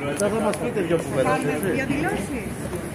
Μετά θα μας πείτε δυο κουβέντες, έτσι. Διαδηλώσεις.